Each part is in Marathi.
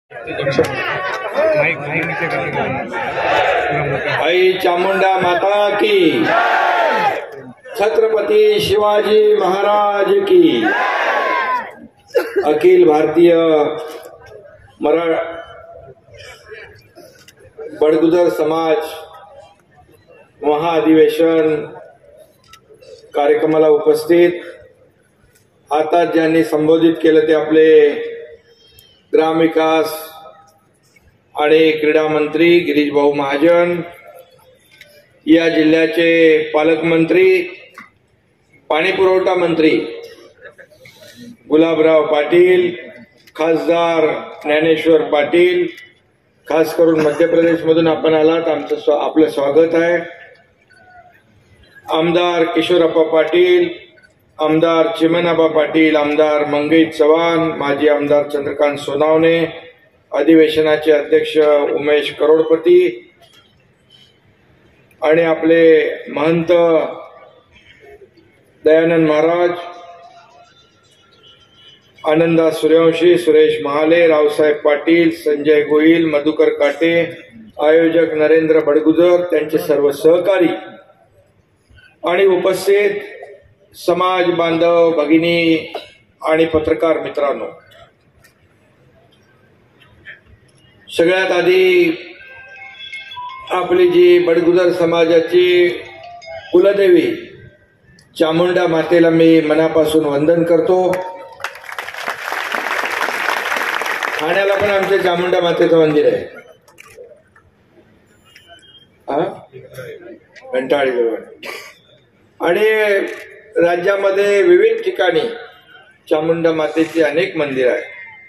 आई चामुंडा माता की, छत्रपती शिवाजी महाराज की, अखिल भारतीय बडगुजर समाज महाअधिवेशन कार्यक्रमाला उपस्थित, आता ज्यांनी संबोधित केलं ते आपले ग्रामविकास आणि क्रीडा मंत्री गिरीश भाऊ महाजन, या जिल्ह्याचे पालकमंत्री, पाणी पुरवठा मंत्री गुलाबराव पाटील, खासदार ज्ञानेश्वर पाटील, खास करून मध्य प्रदेश मधून आपण आलात, आपलं स्वागत आहे. आमदार किशोरप्पा पाटील, आमदार चिमनाबा पाटील, आमदार मंगेश चव्हाण, माजी आमदार चंद्रकांत सोनावणे, अधिवेशनाचे अध्यक्ष उमेश करोडपती आणि आपले महंत दयानंद महाराज, आनंदा सूर्यवंशी, सुरेश महाले, रावसाहेब पाटील, संजय गोहिल, मधुकर काटे, आयोजक नरेंद्र बडगुजर, त्यांचे सर्व सहकारी आणि उपस्थित समाज बांधव भगिनी आणि पत्रकार मित्रांनो, सगळ्यात आधी आपली जी बडगुजर समाजाची कुलदेवी चामुंडा मातेला मी मनापासून वंदन करतो. ठाण्याला पण आमच्या चामुंडा मातेचं मंदिर आहे, घंटाळीजवळ, आणि राज्यामध्ये विविध ठिकाणी चामुंडा मातेची अनेक मंदिर आहेत.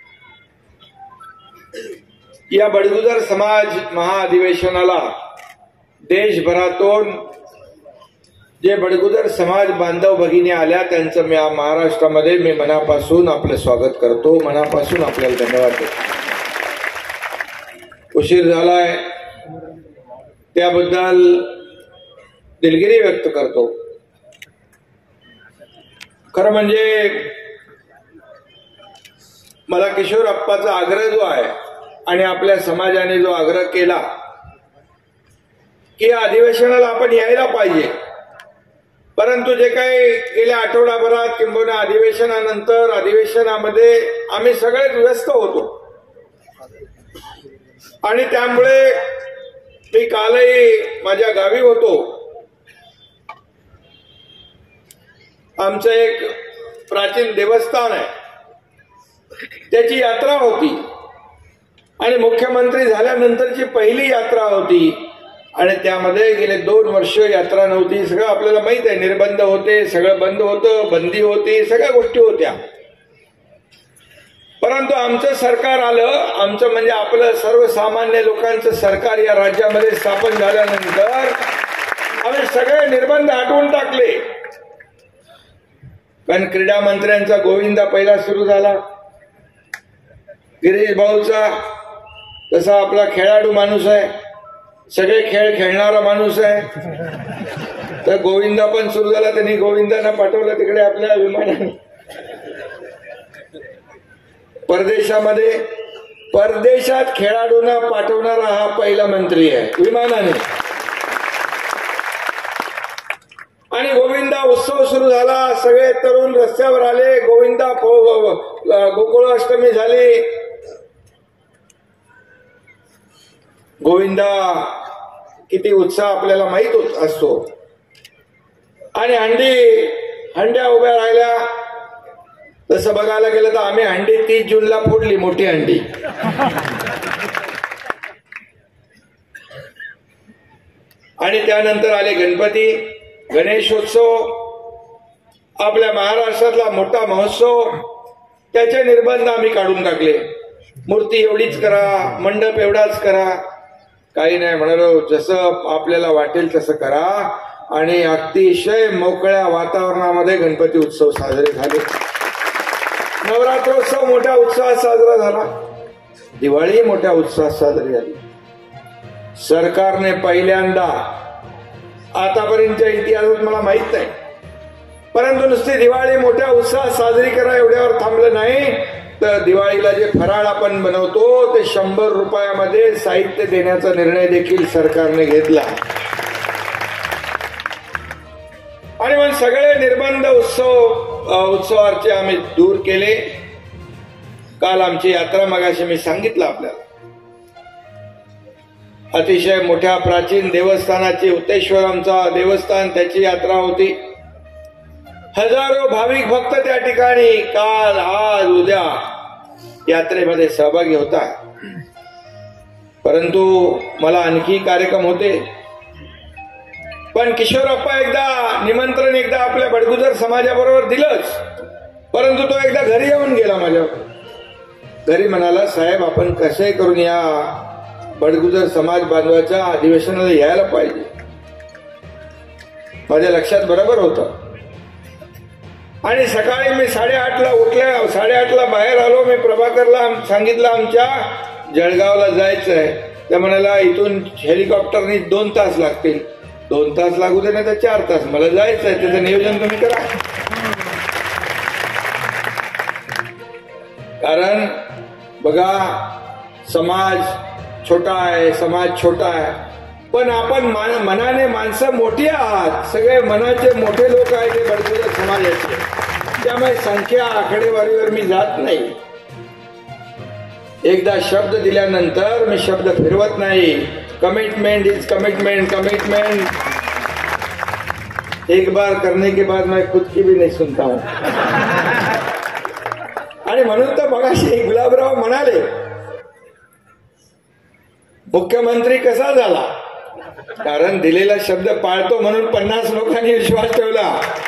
या बडगुजर समाज महाअधिवेशनाला देशभरातून जे बडगुजर समाज बांधव भगिनी आल्या त्यांचं मी महाराष्ट्रामध्ये मी मनापासून आपलं स्वागत करतो, मनापासून आपल्याला धन्यवाद देतो. उशीर झालाय त्याबद्दल दिलगिरी व्यक्त करतो. खरं म्हणजे मला किशोर अप्पाचा आग्रह जो आहे आणि आपल्या समाजाने जो आग्रह केला की अधिवेशनाला आपण यायला पाहिजे, परंतु जे काही गेल्या आठवडाभरात किंबहुना अधिवेशनानंतर अधिवेशनामध्ये आम्ही सगळेच व्यस्त होतो आणि त्यामुळे मी कालही माझ्या गावी होतो. आमचं एक प्राचीन देवस्थान आहे, त्याची यात्रा होती आणि मुख्यमंत्री झाल्यानंतरची पहिली यात्रा होती आणि त्यामध्ये गेले 2 वर्ष यात्रा नव्हती. सगळं आपल्याला माहित आहे, निर्बंध होते, सगळं बंद होतं, बंदी होती, सगळ्या गोष्टी होत्या. परंतु आमचं सरकार आलं, आमचं म्हणजे आपलं सर्वसामान्य लोकांचं सरकार या राज्यामध्ये स्थापन झाल्यानंतर आम्ही सगळे निर्बंध हटवून टाकले. कारण क्रीडा मंत्र्यांचा गोविंदा पहिला सुरू झाला, गिरीश भाऊचा तसा आपला खेळाडू माणूस आहे, सगळे खेळ खेळणारा माणूस आहे, तर गोविंदा पण सुरू झाला. त्यांनी गोविंदांना पाठवलं तिकडे आपल्या विमानाने परदेशामध्ये. परदेशात खेळाडूंना पाठवणारा हा पहिला मंत्री आहे विमानाने. आणि गोविंदा उत्सव सुरू झाला, सगळे तरुण रस्त्यावर आले, गोविंदा गोकुळाष्टमी झाली. गोविंदा किती उत्साह आपल्याला माहित असतो. आणि हंड्या उभ्या राहिल्या. तसं बघायला गेलं तर आम्ही हंडी 30 जूनला फोडली, मोठी हंडी. आणि त्यानंतर आले गणपती, गणेशोत्सव, आपल्या महाराष्ट्रातला मोठा महोत्सव. त्याचे निर्बंध आम्ही काढून टाकले. मूर्ती एवढीच करा, मंडप एवढाच करा, काही नाही म्हणालो, जसं आपल्याला वाटेल तसं करा. आणि अतिशय मोकळ्या वातावरणामध्ये गणपती उत्सव साजरे झाले. नवरात्रोत्सव मोठ्या उत्साहात साजरा झाला, दिवाळी मोठ्या उत्साहात साजरी झाली. सरकारने पहिल्यांदा आतापर्यंतच्या इतिहासात मला माहित नाही, परंतु नुसती दिवाळी मोठ्या उत्साहात साजरी करा एवढ्यावर थांबलं नाही, तर दिवाळीला जे फराळ आपण बनवतो ते 100 रुपयामध्ये साहित्य देण्याचा निर्णय देखील सरकारने घेतला. आणि मग सगळे निर्बंध उत्सवाचे आम्ही दूर केले. काल आमची यात्रा मगाशी मी सांगितलं आपल्याला, अतिशय मोठ्या प्राचीन देवस्थानाची उत्तेश्वरमचा देवस्थान त्याची यात्रा होती. हजारो भाविक भक्त त्या ठिकाणी काल आज उद्या यात्रेमध्ये सहभागी होता. परंतु मला आणखी कार्यक्रम होते, पण किशोरप्पा निमंत्रण एकदा आपल्या बडगुजर समाजाबरोबर दिलंच, परंतु तो एकदा घरी येऊन गेला. माझ्या घरी म्हणाला, साहेब आपण कसे करून या बडगुजर समाज बांधवाच्या अधिवेशनाला यायला पाहिजे. माझ्या लक्षात बरोबर होतं. आणि सकाळी मी 8:30ला उठल्या, 8:30ला बाहेर आलो. मी प्रभाकरला सांगितलं आमच्या जळगावला जायचं आहे. त्या म्हणाला इथून हेलिकॉप्टरनी 2 तास लागतील. 2 तास लागू दे नाही तर 4 तास, मला जायचं आहे, त्याचं नियोजन तुम्ही करा. कारण बघा, समाज छोटा आहे, पण आपण मनाने माणसं मोठी आहात. सगळे मनाचे मोठे लोक आहेत ते बडगुजर समाजाचे. त्यामुळे संख्या आकडेवारीवर मी जात नाही. एकदा शब्द दिल्यानंतर मी शब्द फिरवत नाही. Commitment is commitment. एक बार करने के बाद मैं खुद की भी नहीं सुनता हूं. आणि म्हणून तर मगाशी गुलाबराव म्हणाले, मुख्यमंत्री कसा झाला? कारण दिलेला शब्द पाळतो म्हणून 50 लोकांनी विश्वास ठेवला.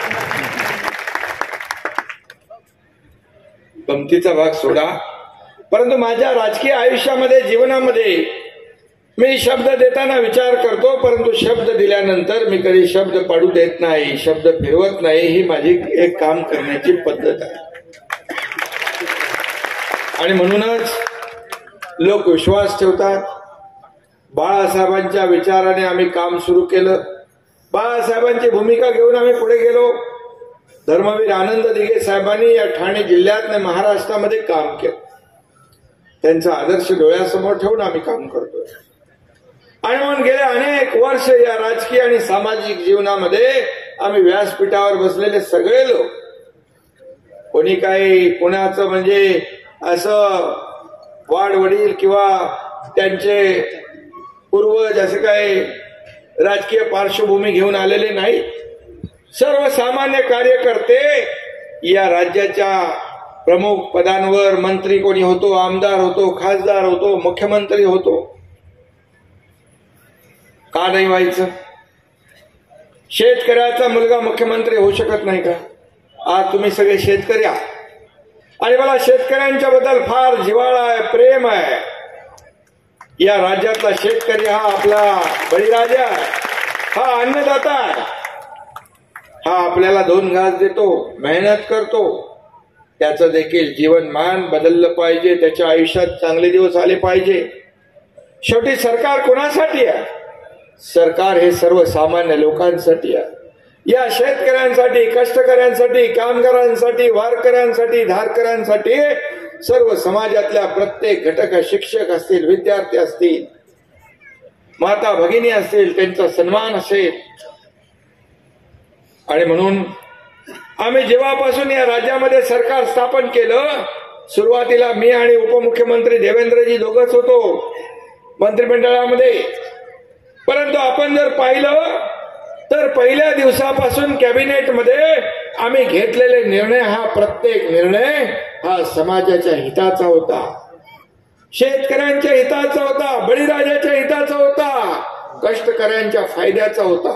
गमतीचा भाग सोडा, परंतु माझ्या राजकीय आयुष्यामध्ये, जीवनामध्ये मी शब्द देताना विचार करतो, परंतु शब्द दिल्यानंतर मी कधी शब्द पाडू देत नाही, शब्द फिरवत नाही. ही माझी एक काम करण्याची पद्धत आहे. आणि म्हणूनच लोक विश्वास ठेवतात. बाळासाहेबांच्या विचाराने आम्ही काम सुरू केलं. बाळासाहेबांची भूमिका घेऊन आम्ही पुढे गेलो. धर्मवीर आनंद दिघे साहेबांनी या ठाणे जिल्ह्यात आणि महाराष्ट्रामध्ये काम केलं. त्यांचा आदर्श डोळ्यासमोर ठेवून आम्ही काम करतोय. आणि म्हणून गेले अनेक वर्ष या राजकीय आणि सामाजिक जीवनामध्ये आम्ही व्यासपीठावर बसलेले सगळे लोक, कोणी काही पुण्याचं म्हणजे असं वाडवडील किंवा त्यांचे पूर्वज असे काही राजकीय पार्श्वभूमी घेऊन आलेले नाही. सर्वसामान्य कार्यकर्ते या राज्याच्या प्रमुख पदांवर, मंत्री कोणी होतो, आमदार होतो, खासदार होतो, मुख्यमंत्री होतो. का नाही व्हायचं? शेतकऱ्याचा मुलगा मुख्यमंत्री होऊ शकत नाही का? आज तुम्ही सगळे शेतकरी आहात आणि मला शेतकऱ्यांच्या बद्दल फार जिव्हाळा आहे, प्रेम आहे. या राज्यातला शेतकरी हा आपला बळीराजा आहे, हा अन्नदाता आहे. हा आपल्याला 2 घास देतो, मेहनत करतो. त्याचं देखील जीवनमान बदललं पाहिजे, त्याच्या आयुष्यात चांगले दिवस आले पाहिजे. शेवटी सरकार कोणासाठी आहे? सरकार हे सर्वसामान्य लोकांसाठी आहे. या शेतकऱ्यांसाठी, कष्टकऱ्यांसाठी, कामगारांसाठी, वारकऱ्यांसाठी, धारकऱ्यांसाठी, सर्व समाजातल्या प्रत्येक घटक, शिक्षक असतील, विद्यार्थी असतील, माता भगिनी असतील, त्यांचा सन्मान असेल. आणि म्हणून आम्ही जेव्हापासून या राज्यामध्ये सरकार स्थापन केलं, सुरुवातीला मी आणि उपमुख्यमंत्री देवेंद्रजी दोघंच होतो मंत्रिमंडळामध्ये. परंतु आपण जर पाहिलं तर पहिल्या दिवसापासून कॅबिनेटमध्ये आम्ही घेतलेले निर्णय, हा प्रत्येक निर्णय हा समाजाच्या हिताचा होता, शेतकऱ्यांच्या हिताचा होता, बळीराजाच्या हिताचा होता, कष्टकऱ्यांच्या फायद्याचा होता.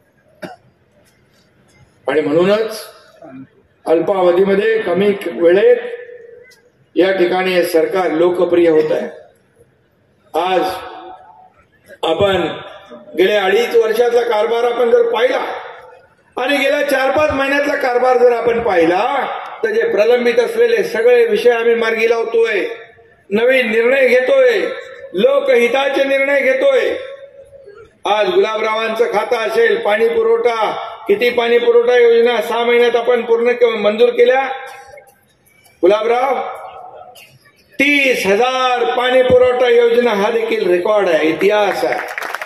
आणि म्हणूनच अल्पावधीमध्ये, कमी वेळेत या ठिकाणी हे सरकार लोकप्रिय होत आहे. आज आपण गेल्या 2.5 वर्षाचा कारभार आपण जर पाहिला आणि गेल्या 4-5 महिन्यातला कारभार जर आपण पाहिला, तर जे प्रलंबित असलेले सगळे विषय आम्ही मार्गी लावतोय, नवीन निर्णय घेतोय, लोकहिताचे निर्णय घेतोय. आज गुलाबरावांचं खातं असेल, पाणी पुरवठा, किती पाणी पुरवठा योजना 6 महिन्यात आपण पूर्ण मंजूर केल्या. गुलाबराव 30,000 पाणी पुरवठा योजना हा देखील रेकॉर्ड आहे, इतिहास आहे.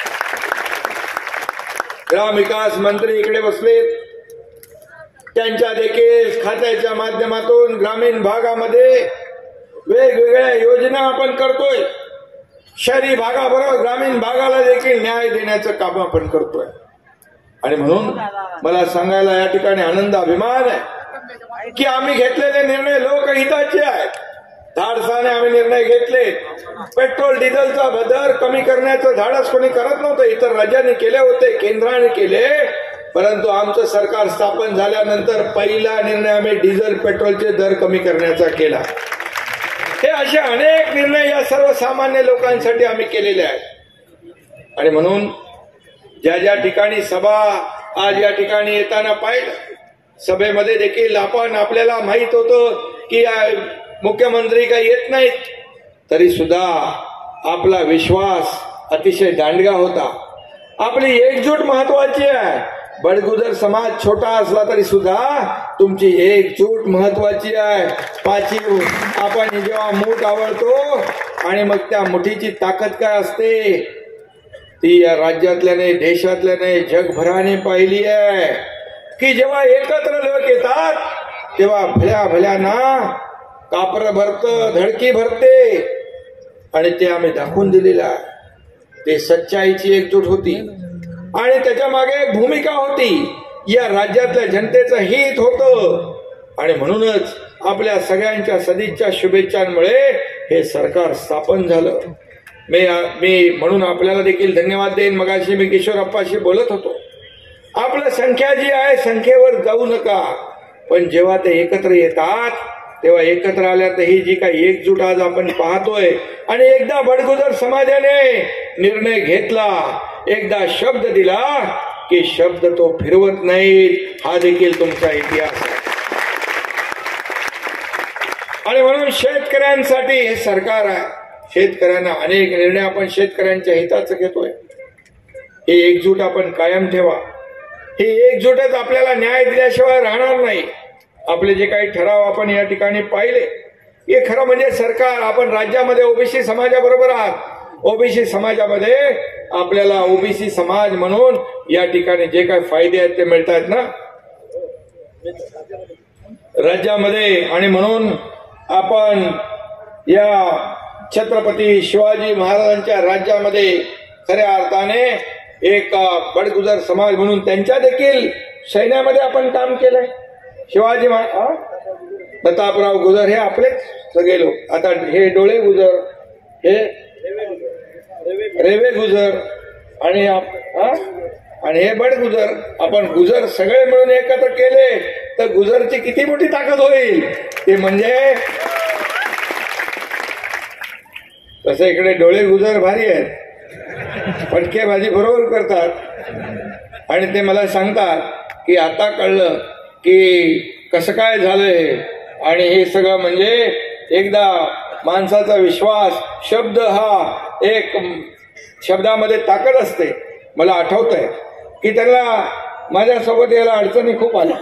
ग्रामविकास मंत्री इकडे बसलेत, त्यांच्या देखील खात्याच्या माध्यमातून ग्रामीण भागामध्ये वेगवेगळ्या योजना आपण करतोय. शहरी भागाबरोबर ग्रामीण भागाला देखील न्याय देण्याचं काम आपण करतोय. आणि म्हणून मला सांगायला या ठिकाणी आनंद अभिमान आहे की आम्ही घेतलेले निर्णय लोकहिताचे आहेत. धाडसाने आम्ही निर्णय घेतले. पेट्रोल डिझेलचा दर कमी करण्याचं धाडस कोणी करत नव्हतं, इतर राज्यांनी केले होते, केंद्राने केले. परंतु आमचं सरकार स्थापन झाल्यानंतर पहिला निर्णय आम्ही डिझेल पेट्रोलचे दर कमी करण्याचा केला. हे असे अनेक निर्णय या सर्वसामान्य लोकांसाठी आम्ही केलेले आहेत. आणि म्हणून ज्या ज्या ठिकाणी सभा आज या ठिकाणी येताना पाहिलं, सभेमध्ये देखील आपल्याला माहित होतं की मुख्यमंत्री काही येत नाहीत, तरी सुद्धा आपला विश्वास अतिशय दांडगा होता. आपली एकजूट महत्वाची आहे. बडगुजर समाज छोटा असला तरी सुद्धा तुमची एकजूट महत्वाची आहे. पाचीव आपण जेव्हा मूठ आवळतो आणि मग त्या मुठीची ताकद काय असते ती या राज्यातल्याने, देशातल्याने, जगभराने पाहिली आहे की जेव्हा एकत्र लोक येतात तेव्हा भल्या भल्याना कापर भरतं, धडकी भरते. आणि ते आम्ही दाखवून दिलेलं आहे. ते सच्चाईची एकजूट होती आणि त्याच्या मागे एक भूमिका होती. या राज्यातल्या जनतेचं हित होतं. आणि म्हणूनच आपल्या सगळ्यांच्या सदिच्छा शुभेच्छांमुळे हे सरकार स्थापन झालं. मी म्हणून आपल्याला देखील धन्यवाद देईन. मगाशी मी किशोरप्पाशी बोलत होतो, आपलं संख्या जी आहे संख्येवर जाऊ नका, पण जेव्हा ते एकत्र येतात तेव्हा एकत्र आल्यात ही जी काही एकजूट आज आपण पाहतोय. आणि एकदा बडगुजर समाजाने निर्णय घेतला, एकदा शब्द दिला की शब्द तो फिरवत नाहीत. हा देखील तुमचा इतिहास आहे. आणि म्हणून शेतकऱ्यांसाठी हे सरकार आहे. शेतकऱ्यांना अनेक निर्णय आपण शेतकऱ्यांच्या हिताचं घेतोय. ही एकजूट आपण कायम ठेवा. ही एकजूटच आपल्याला न्याय दिल्याशिवाय राहणार नाही. आपले जे काही ठराव आपण या ठिकाणी पाहिले, हे खरं म्हणजे सरकार, आपण राज्यामध्ये ओबीसी समाजाबरोबर आहात. ओबीसी समाजामध्ये आपल्याला ओबीसी समाज म्हणून या ठिकाणी जे काही फायदे आहेत ते मिळत आहेत ना राज्यामध्ये. आणि म्हणून आपण या छत्रपती शिवाजी महाराजांच्या राज्यामध्ये खऱ्या अर्थाने एक बडगुजर समाज म्हणून त्यांच्या देखील सैन्यामध्ये आपण काम केलंय. शिवाजी महाराज, प्रतापराव गुजर हे आपलेच सगळे लोक. आता हे डोळे गुजर, हे रेवे गुजर आणि हे बडगुजर, आपण गुजर सगळे मिळून एकत्र केले तर गुजरची किती मोठी ताकद होईल. ते म्हणजे तसं इकडे डोळे गुजर भारी आहेत, फटकेबाजी बरोबर करतात. आणि ते मला सांगतात की आता कळलं की कसं काय झालंय. आणि हे सगळं म्हणजे एकदा माणसाचा विश्वास, शब्द हा एक शब्दामध्ये ताकद असते. मला आठवतंय की त्याला माझ्यासोबत यायला अडचणी खूप आल्या.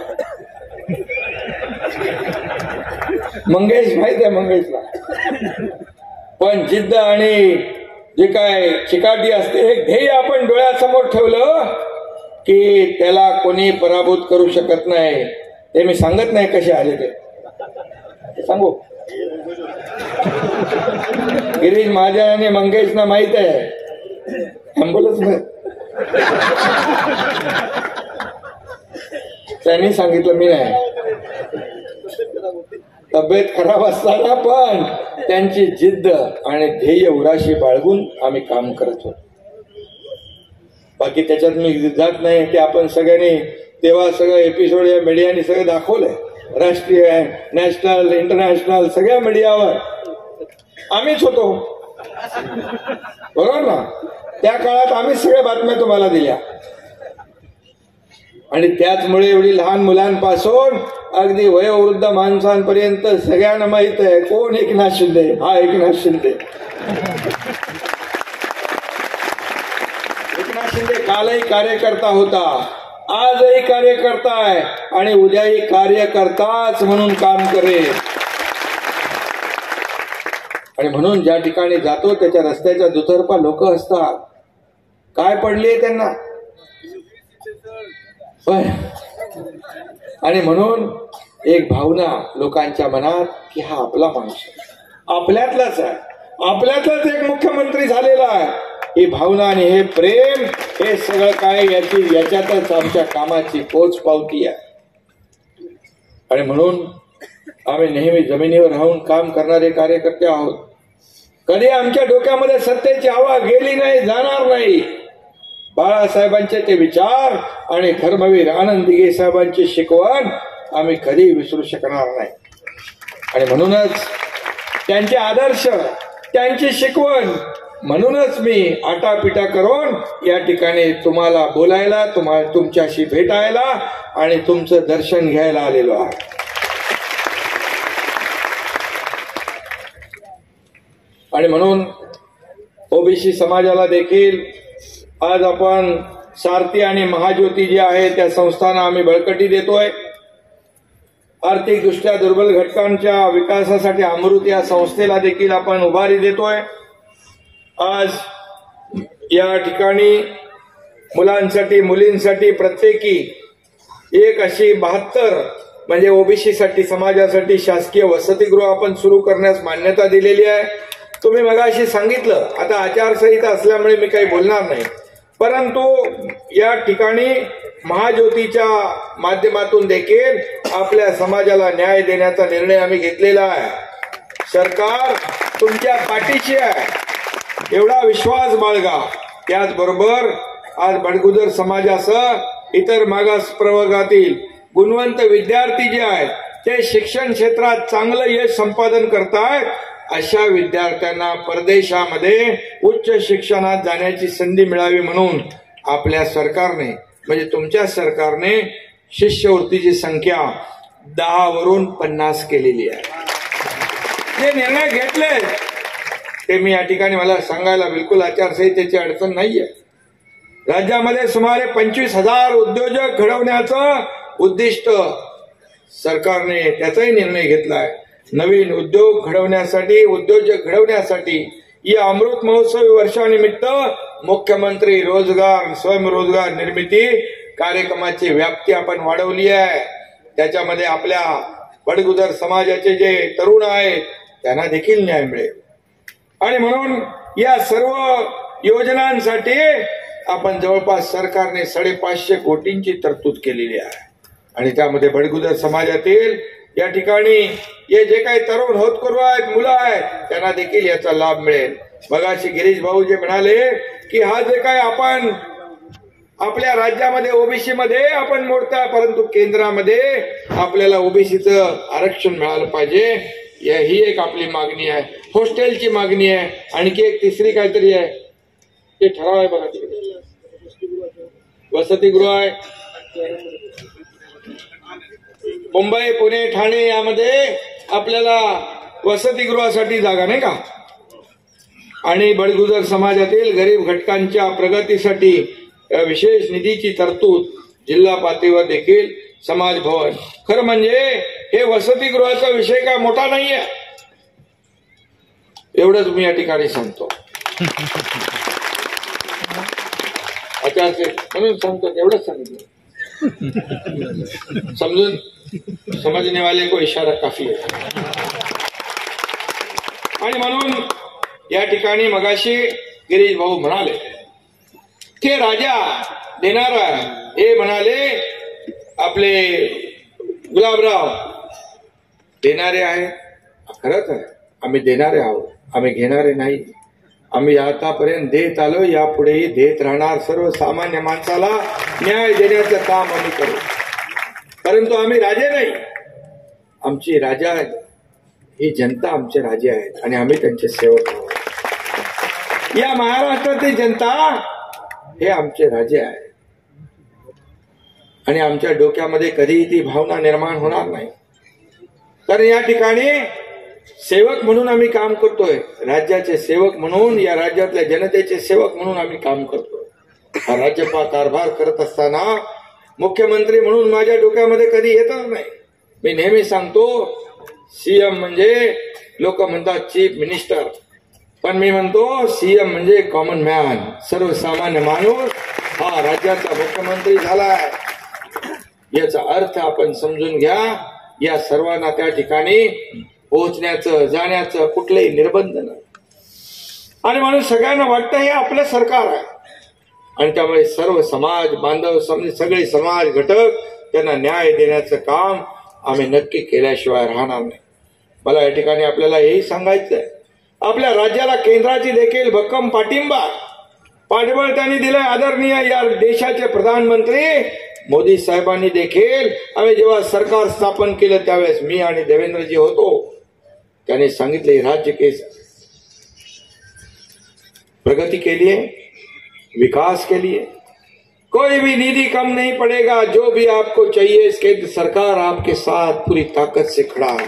मंगेश माहित आहे मंगेशला, पण जिद्द आणि जे काय चिकाटी असते, एक ध्येय आपण डोळ्यासमोर ठेवलं की त्याला कोणी पराभूत करू शकत नाही. ते मी सांगत नाही कसे आले ते सांगू. गिरीश महाजन आणि मंगेशना माहित आहे, ॲम्ब्युलन्स नाही त्यांनी सांगितलं, मी नाही. तब्येत खराब असताना पण त्यांची जिद्द आणि ध्येय उराशी बाळगून आम्ही काम करत होतो. बाकी त्याच्यात मी जात नाही. ते आपण सगळ्यांनी तेव्हा सगळं एपिसोड या मीडियाने सगळं दाखवलंय. राष्ट्रीय, नॅशनल, इंटरनॅशनल सगळ्या मीडियावर आम्हीच होतो, बरोबर ना. त्या काळात आम्हीच सगळ्या बातम्या तुम्हाला दिल्या. आणि त्याचमुळे एवढी लहान मुलांपासून अगदी वयोवृद्ध माणसांपर्यंत सगळ्यांना माहित आहे कोण एकनाथ शिंदे. हा एकनाथ शिंदे. एकनाथ शिंदे कालही कार्यकर्ता होता, आजही कार्यकर्ता आहे आणि उद्याही कार्यकर्ताच म्हणून काम करेल. आणि म्हणून ज्या ठिकाणी जातो त्याच्या रस्त्याच्या दुतर्फा लोक असतात, काय पडलीये त्यांना, आणि म्हणून एक भावना लोकांच्या मनात की हा आपला माणूस आपल्यातलाच आहे, आपल्यातलाच एक मुख्यमंत्री झालेला आहे, ही भावना आणि हे प्रेम हे सगळं काय याच्यातच आमच्या कामाची पोच पावती आहे. आणि म्हणून आम्ही नेहमी जमिनीवर राहून काम करणारे कार्यकर्ते आहोत. कधी आमच्या डोक्यामध्ये सत्तेची हवा गेली नाही, जाणार नाही. बाळासाहेबांचे ते विचार आणि धर्मवीर आनंद दिघे साहेबांची शिकवण आम्ही कधी विसरू शकणार नाही. आणि म्हणूनच त्यांचे आदर्श, त्यांची शिकवण, म्हणूनच मी आटापिटा करून या ठिकाणी तुम्हाला बोलायला, तुमच्याशी भेटायला आणि तुमचं दर्शन घ्यायला आलेलो आहे. आणि म्हणून ओबीसी समाजाला देखील आज आपण सारथी आणि महाज्योती जी आहे त्या संस्थांना आम्ही बळकटी देतोय. आर्थिक दृष्ट्या दुर्बल घटकांच्या विकासासाठी अमृत या संस्थेला देखील आपण उभारी देतोय. आज या ठिकाणी मुलांसाठी मुलींसाठी प्रत्येकी एक अशी 72 म्हणजे ओबीसी साठी समाजासाठी शासकीय वसतिगृह आपण सुरू करण्यास मान्यता दिलेली आहे. तुम्ही मगाशी सांगितलं, आता आचारसंहिता असल्यामुळे मी काही बोलणार नाही, परंतु या ठिकाणी महाज्योतीच्या माध्यमातून देखील आपल्या समाजाला न्याय देण्याचा निर्णय आम्ही घेतलेला आहे. सरकार तुमच्या पाठीशी आहे एवढा विश्वास बाळगा. त्याचबरोबर आज बडगुजर समाजासह इतर मागास प्रवर्गातील गुणवंत विद्यार्थी जे आहेत ते शिक्षण क्षेत्रात चांगलं यश संपादन करतायत. अशा विद्यार्थ्यांना परदेशामध्ये उच्च शिक्षणात जाण्याची संधी मिळावी म्हणून आपल्या सरकारने म्हणजे तुमच्या सरकारने शिष्यवृत्तीची संख्या 10 वरून 50 केलेली आहे. जे निर्णय घेतले ते मी या ठिकाणी मला सांगायला बिलकुल आचारसंहितेची अडचण नाहीये. राज्यामध्ये सुमारे 25,000 उद्योजक घडवण्याचं उद्दिष्ट सरकारने त्याचाही निर्णय घेतलाय. नवीन उद्योग घडवण्यासाठी, उद्योजक घडवण्यासाठी या अमृत महोत्सवी वर्षानिमित्त मुख्यमंत्री रोजगार स्वयंरोजगार निर्मिती कार्यक्रमाची व्याप्ती आपण वाढवली आहे. त्याच्यामध्ये आपल्या बडगुजर समाजाचे जे तरुण आहेत त्यांना देखील न्याय मिळेल. आणि म्हणून या सर्व योजनांसाठी आपण जवळपास सरकारने 550 कोटींची तरतूद केलेली आहे. आणि त्यामध्ये बडगुजर समाजातील या ठिकाणी हे जे काही तरुण होतकरू आहेत, मुलं आहेत, त्यांना देखील याचा लाभ मिळेल. मगाशी गिरीश भाऊ जे म्हणाले की हा जे काय आपण आपल्या राज्यामध्ये ओबीसी मध्ये आपण मोडता, परंतु केंद्रामध्ये आपल्याला ओबीसीचं आरक्षण मिळालं पाहिजे, ही एक आपली मागणी आहे. हॉस्टेलची मागणी आहे. आणखी एक तिसरी काहीतरी आहे, ते ठराव आहे बघा, वसतिगृह आहे. मुंबई, पुणे, ठाणे यामध्ये आपल्याला वसतिगृहासाठी जागा नाही का. आणि बडगुजर समाजातील गरीब घटकांच्या प्रगतीसाठी विशेष निधीची तरतूद जिल्हा पातळीवर देखील समाज भवन. खरं म्हणजे हे वसतिगृहाचा विषय काय मोठा नाहीये, एवढंच मी या ठिकाणी सांगतो. आचारसंहिता म्हणून सांगतो, एवढंच सांगितलं. समजून समझने वाले को इशारा काफी है. आणि म्हणून या ठिकाणी मगाशी गिरीश भाऊ म्हणाले की राजा देणारा, हे म्हणाले आपले गुलाबराव देणारे आहे. खरंच आहे, आम्ही देणारे आहोत, आम्ही घेणारे नाही. आम्ही आतापर्यंत देत आलो, यापुढेही देत राहणार. सर्वसामान्य माणसाला न्याय देण्याचं काम आम्ही करू. परंतु आम्ही राजे नाही, आमची राजा ही जनता आमचे राजे आहेत आणि आम्ही त्यांचे सेवक आहोत. या महाराष्ट्रातील जनता हे आमचे राजे आहेत. आणि आमच्या डोक्यामध्ये कधीही ती भावना निर्माण होणार नाही. कारण या ठिकाणी सेवक म्हणून आम्ही काम करतोय, राज्याचे सेवक म्हणून, या राज्यातल्या जनतेचे सेवक म्हणून आम्ही काम करतोय. हा राज्यपाल कारभार करत असताना मुख्यमंत्री म्हणून माझ्या डोक्यामध्ये कधी येतच नाही. मी नेहमी सांगतो, सीएम म्हणजे लोक म्हणतात चीफ मिनिस्टर, पण मी म्हणतो सीएम म्हणजे कॉमन मॅन, सर्वसामान्य माणूस हा राज्याचा मुख्यमंत्री झालाय. याचा अर्थ आपण समजून घ्या. या सर्वांना त्या ठिकाणी पोहोचण्याचं जाण्याचं कुठलंही निर्बंध नाही. आणि म्हणून सगळ्यांना वाटतं हे आपलं सरकार आहे. आणि त्यामुळे सर्व समाज बांधव सगळे समाज घटक त्यांना न्याय देण्याचं काम आम्ही नक्की केल्याशिवाय राहणार नाही. मला या ठिकाणी आपल्याला हेही सांगायचंय, आपल्या राज्याला केंद्राची देखील भक्कम पाठबळ त्यांनी दिलंय. आदरणीय या देशाचे प्रधानमंत्री मोदी साहेबांनी देखील आम्ही जेव्हा सरकार स्थापन केलं त्यावेळेस मी आणि देवेंद्रजी होतो, त्यांनी सांगितले राज्य के प्रगति के लिए, विकास के लिए कोई भी निधि कम नहीं पड़ेगा. जो भी आपको चाहिए केंद्र सरकार आपके साथ पूरी ताकद से खड़ा है.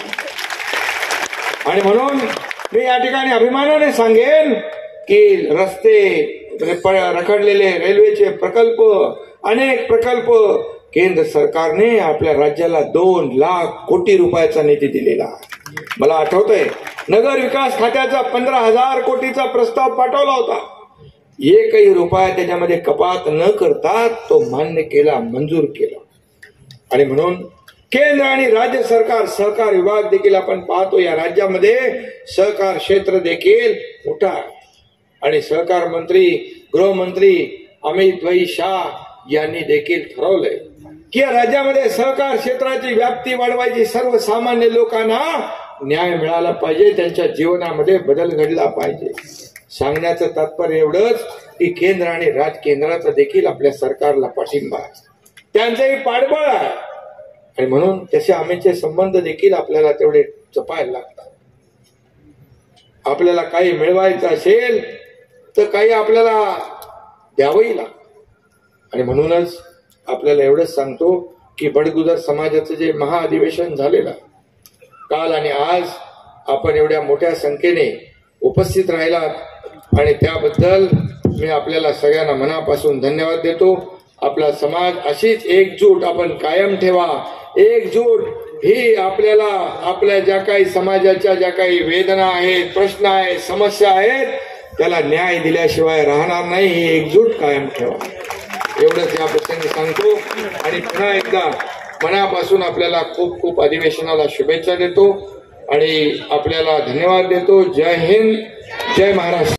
आणि म्हणून मी या ठिकाणी अभिमानाने सांगेन की रस्ते रखडलेले रेल्वेचे प्रकल्प, अनेक प्रकल्प केंद्र सरकारने आपल्या राज्याला 2 लाख कोटी रुपयाचा निधी दिलेला. मला आठवतंय नगर विकास खात्याचा 15,000 कोटीचा प्रस्ताव पाठवला होता. एकही रुपया त्याच्यामध्ये कपात न करता तो मान्य केला, मंजूर केला. आणि म्हणून केंद्र आणि राज्य सरकार सहकार विभाग देखील आपण पाहतो या राज्यामध्ये सहकार क्षेत्र देखील मोठा आहे. आणि सहकार मंत्री गृहमंत्री अमित भाई शाह यांनी देखील ठरवलंय की या राज्यामध्ये सहकार क्षेत्राची व्याप्ती वाढवायची, सर्वसामान्य लोकांना न्याय मिळाला पाहिजे, त्यांच्या जीवनामध्ये बदल घडला पाहिजे. सांगण्याचं तात्पर्य एवढंच की केंद्र आणि केंद्राचा देखील आपल्या सरकारला पाठिंबा आहे, त्यांचंही पाठबळ आहे. आणि म्हणून तसे आमचे संबंध देखील आपल्याला तेवढे जपायला लागतात. आपल्याला काही मिळवायचं असेल तर काही आपल्याला द्यावंही लागतं. आणि म्हणूनच आपल्याला एवढंच सांगतो की बडगुजर समाजाचं जे महाअधिवेशन झालेलं काल आणि आज आपण एवढ्या मोठ्या संख्येने उपस्थित राहिलात आणि त्याबद्दल मी आपल्याला सगळ्यांना मनापासून धन्यवाद देतो. आपला समाज अशीच एकजूट आपण कायम ठेवा. एकजूट ही आपल्याला आपल्या ज्या काही समाजाच्या ज्या काही वेदना आहेत, प्रश्न आहेत, समस्या आहेत त्याला न्याय दिल्याशिवाय राहणार नाही. ही एकजूट कायम ठेवा एवढंच या प्रसंगी सांगतो. आणि पुन्हा एकदा मनापासून आपल्याला खूप खूप अधिवेशनाला शुभेच्छा देतो आणि आपल्याला धन्यवाद देतो. जय हिंद, जय महाराष्ट्र.